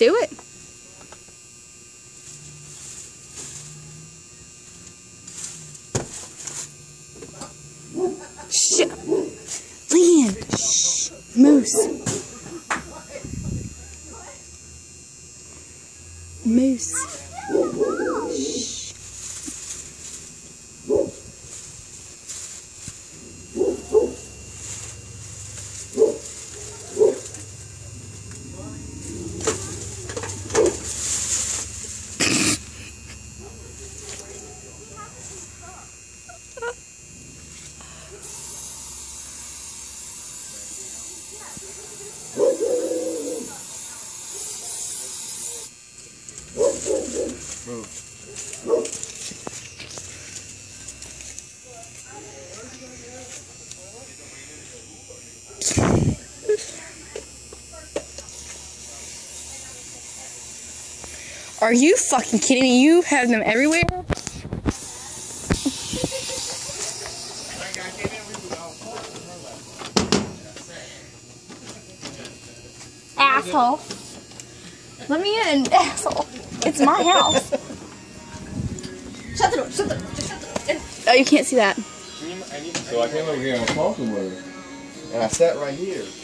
do it. Shh. Leanne. Shh. Moose. Moose. Shh. Are you fucking kidding me? You have them everywhere? Asshole. Let me in, asshole. It's my house. Shut the door, shut the door, just shut the door. Oh, you can't see that. So I came over here and I was talking with her. And I sat right here.